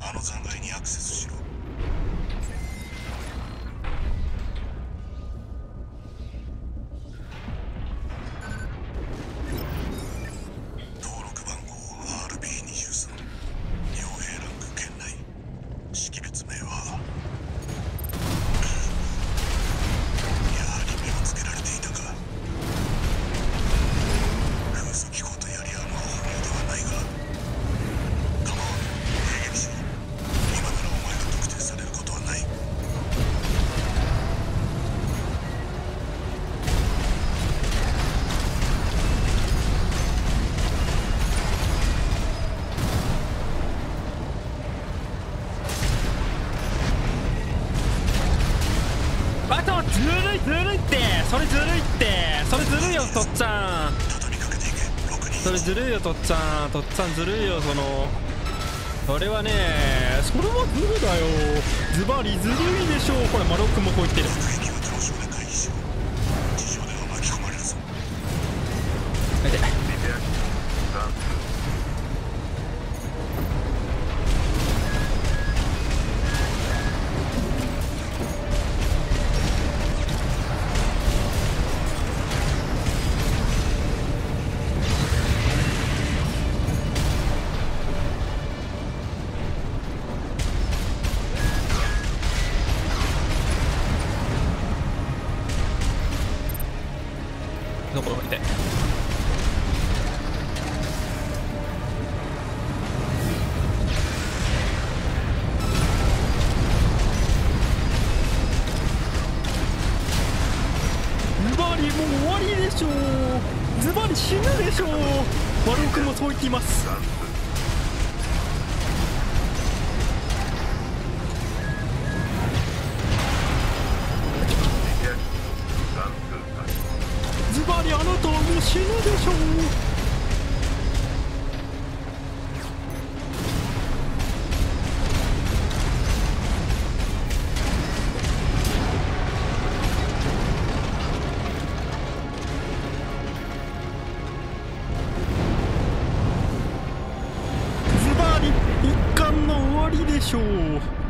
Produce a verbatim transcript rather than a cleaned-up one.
あの残骸にアクセスしろ。登録番号 アールビーにじゅうさん、 傭兵ランク圏内、識別名はやはり目をつけられていたか。風速機構とやり合うのは本流ではないが構わぬ、迎撃しろ。今ならお前が特定されることはない。 あとずるいずるいって、それずるいって、それずるいよとっちゃん、 畳みかけていけ。ろくにんそれずるいよとっちゃん、とっちゃんずるいよ。そのそれはね、それはずるだよ。ズバリずるいでしょう。これマロックもこう言ってる。 爆撃は上昇で回避しろ。地上では巻き込まれるぞ。 見てどこどこ見て。ズバリもう終わりでしょう。ズバリ死ぬでしょう。マロックもそう言っています。ズバリあなたはもう死ぬでしょう。ズバリ一巻の終わりでしょう。